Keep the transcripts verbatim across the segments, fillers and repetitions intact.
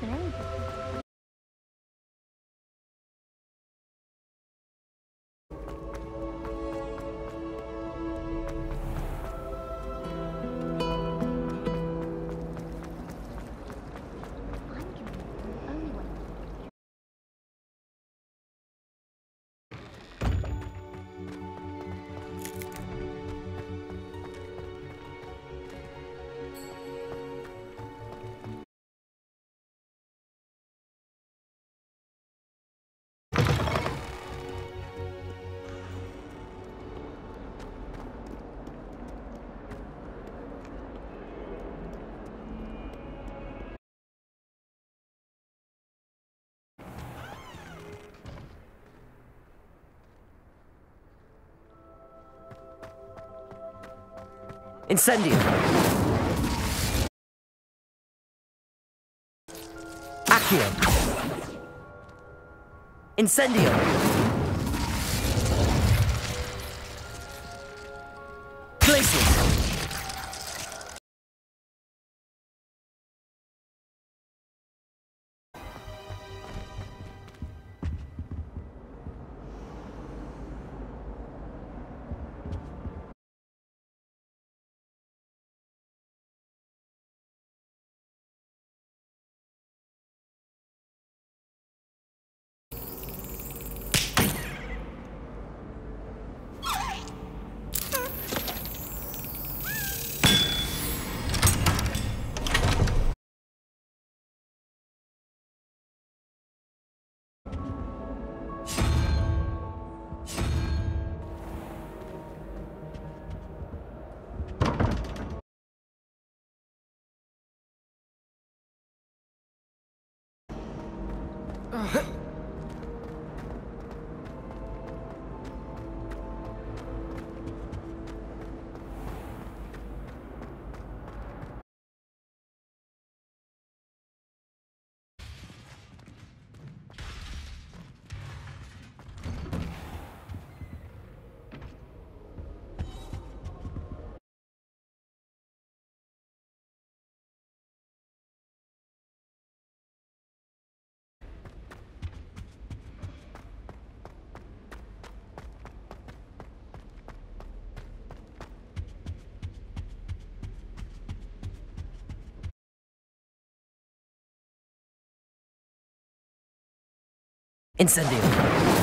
than anything. Incendio. Accio. Incendio. Glacius. Incendio.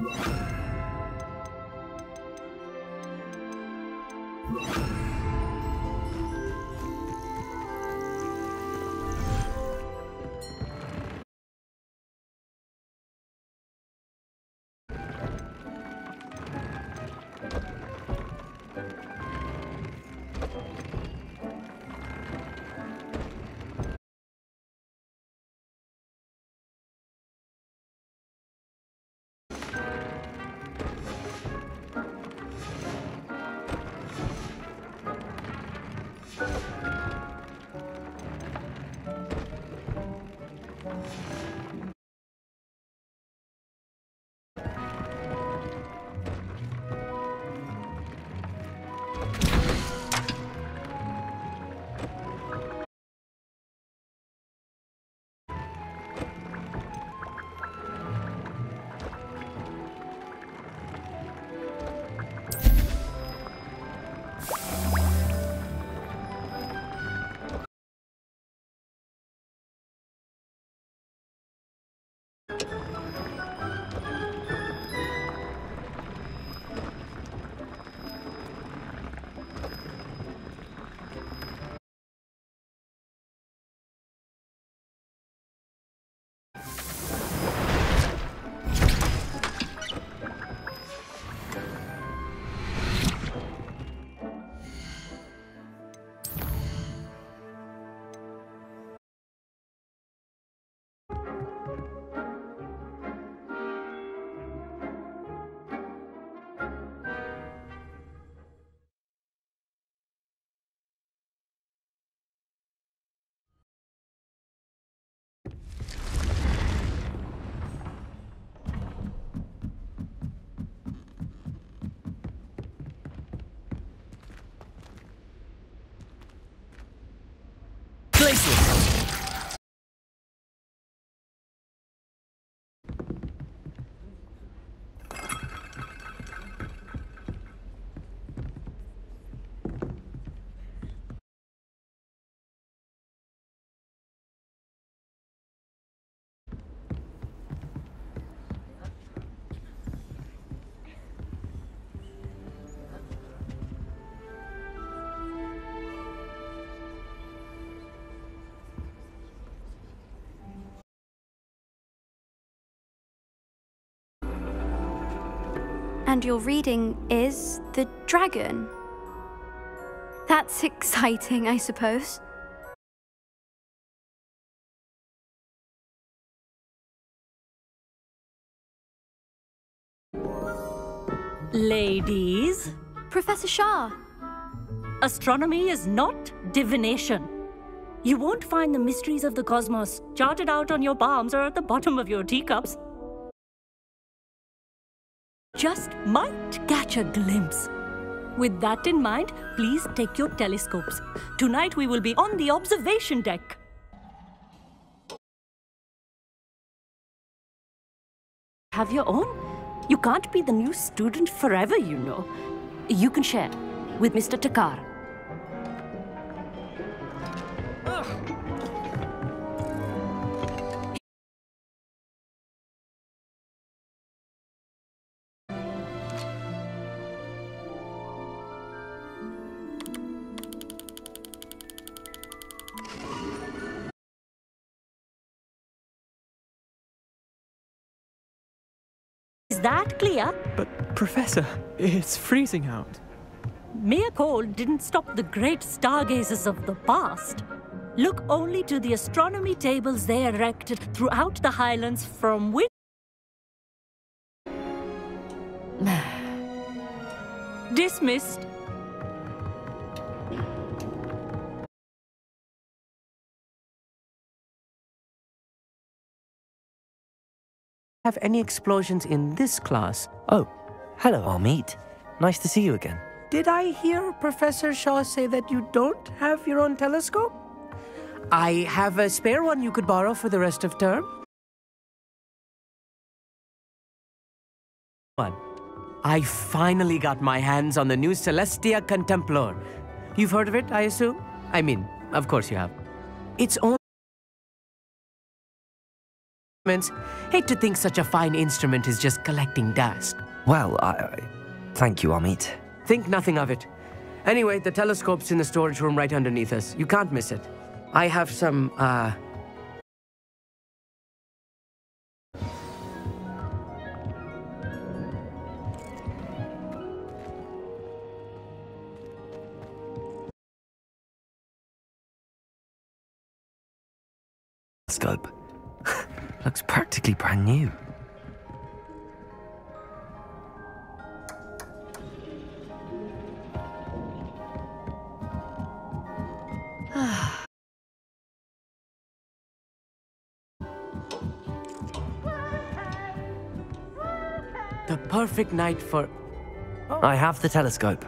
Places. And your reading is The Dragon. That's exciting, I suppose. Ladies, Professor Shah. astronomy is not divination. You won't find the mysteries of the cosmos charted out on your palms or at the bottom of your teacups. Just might catch a glimpse. With that in mind, please take your telescopes. Tonight we will be on the observation deck. Have your own? You can't be the new student forever, you know. You can share with Mister Takar. Is that clear? But, Professor, it's freezing out. Mere cold didn't stop the great stargazers of the past. Look only to the astronomy tables they erected throughout the highlands from which... Dismissed. Have any explosions in this class? Oh, hello, Amit. Nice to see you again. Did I hear Professor Shaw say that you don't have your own telescope? I have a spare one you could borrow for the rest of term. One. I finally got my hands on the new Celestia Contemplar. You've heard of it, I assume? I mean, of course you have. It's only Hate to think such a fine instrument is just collecting dust. Well, I... I thank you, Amit. Think nothing of it. Anyway, the telescope's in the storage room right underneath us. You can't miss it. I have some, uh... Scope. Looks practically brand new. The perfect night for... Oh. I have the telescope.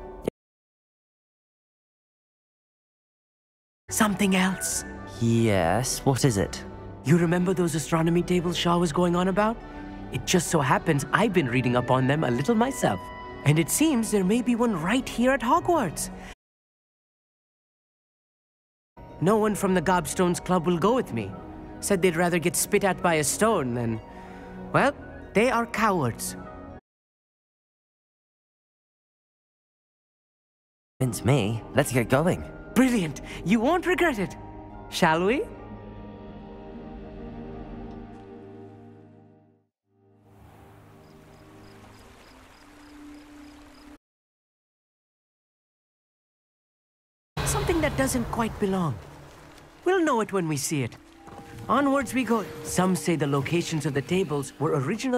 Something else. Yes, what is it? You remember those astronomy tables Shaw was going on about? It just so happens I've been reading up on them a little myself. And it seems there may be one right here at Hogwarts. No one from the Gobstones Club will go with me. Said they'd rather get spit at by a stone than... Well, they are cowards. It's me. Let's get going. Brilliant. You won't regret it. Shall we? Something that doesn't quite belong. We'll know it when we see it. Onwards we go. Some say the locations of the tables were original.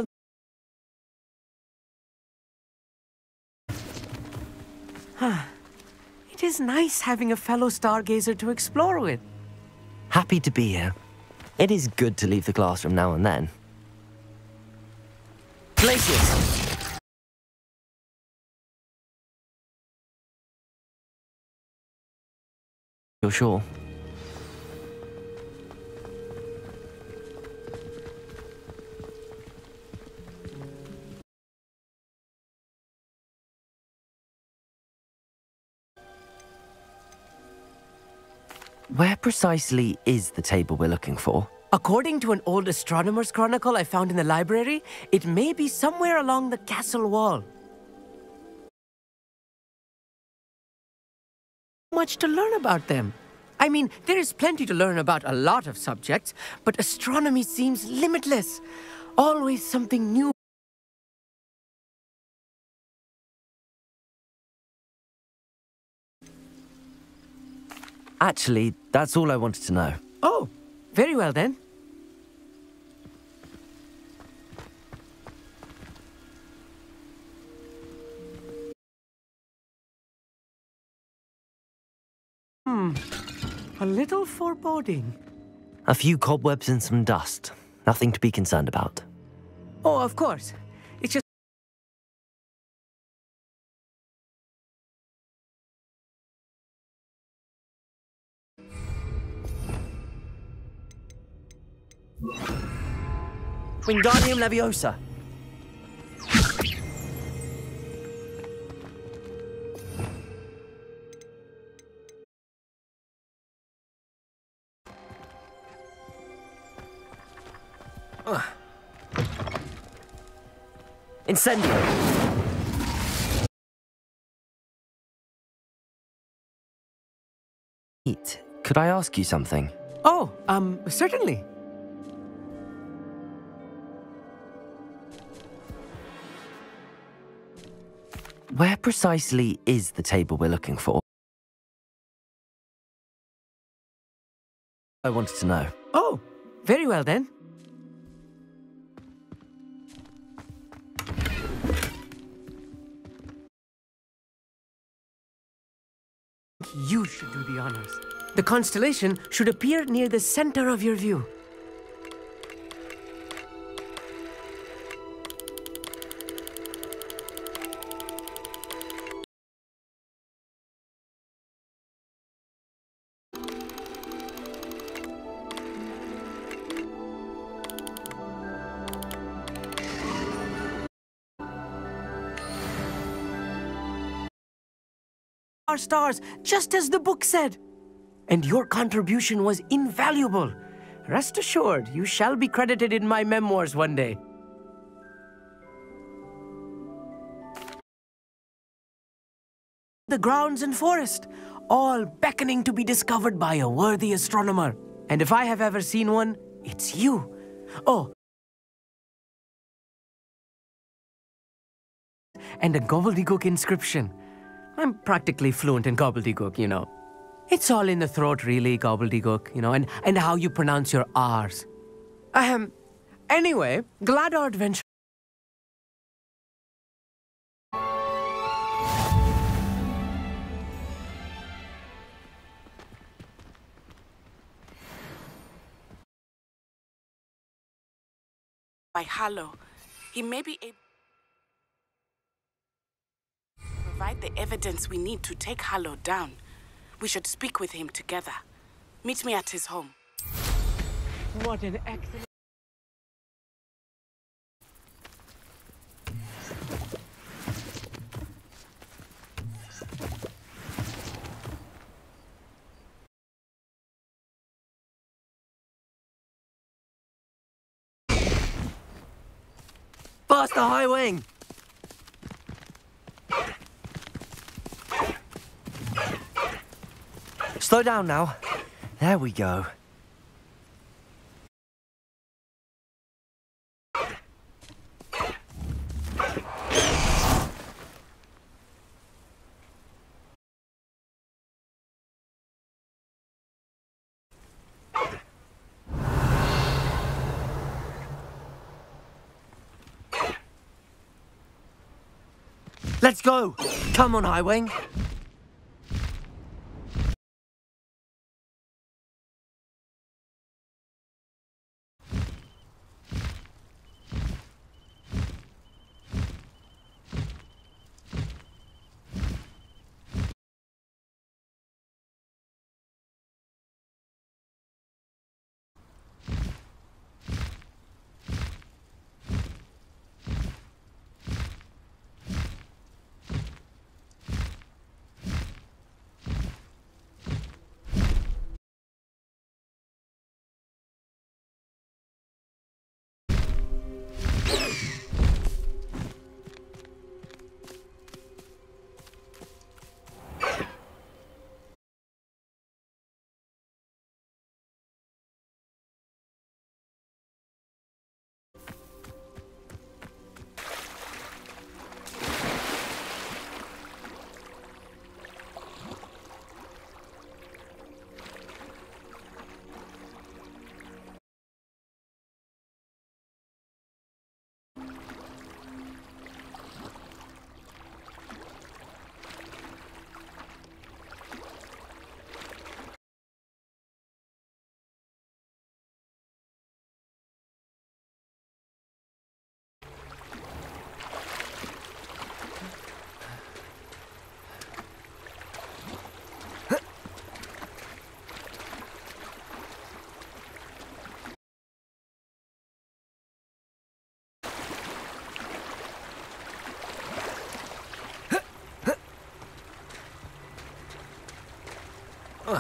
Huh. It is nice having a fellow stargazer to explore with. Happy to be here. It is good to leave the classroom now and then. Glacius! You're sure? Where precisely is the table we're looking for? According to an old astronomer's chronicle I found in the library, it may be somewhere along the castle wall. Much to learn about them. I mean, there is plenty to learn about a lot of subjects, but astronomy seems limitless. Always something new. Actually, that's all I wanted to know. Oh, very well then. Hmm, a little foreboding. A few cobwebs and some dust. Nothing to be concerned about. Oh, of course. It's just... Wingardium Leviosa. Uh. Incendio. Pete, could I ask you something? Oh, um, certainly. Where precisely is the table we're looking for? I wanted to know. Oh, very well then. You should do the honors. The constellation should appear near the center of your view. Our stars, just as the book said. And your contribution was invaluable. Rest assured, you shall be credited in my memoirs one day. The grounds and forest, all beckoning to be discovered by a worthy astronomer. And if I have ever seen one, it's you. Oh, and a gobbledygook inscription. I'm practically fluent in gobbledygook, you know. It's all in the throat, really, gobbledygook, you know, and, and how you pronounce your R's. Ahem. Anyway, glad our adventure... By Harlow, he may be able to provide the evidence we need to take Harlow down. We should speak with him together. Meet me at his home. What an excellent... Faster, Highwing! Slow down now. There we go. Let's go! Come on, Highwing! Ugh.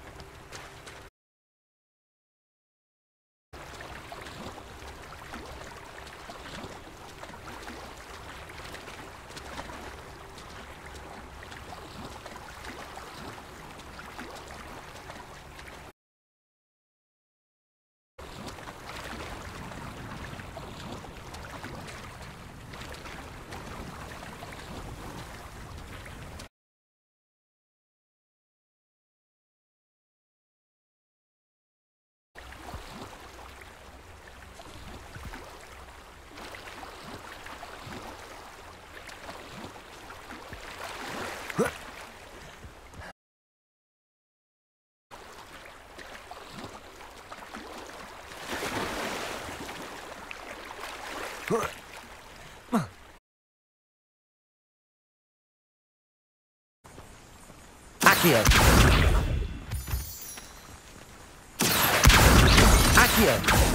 Accio. Accio.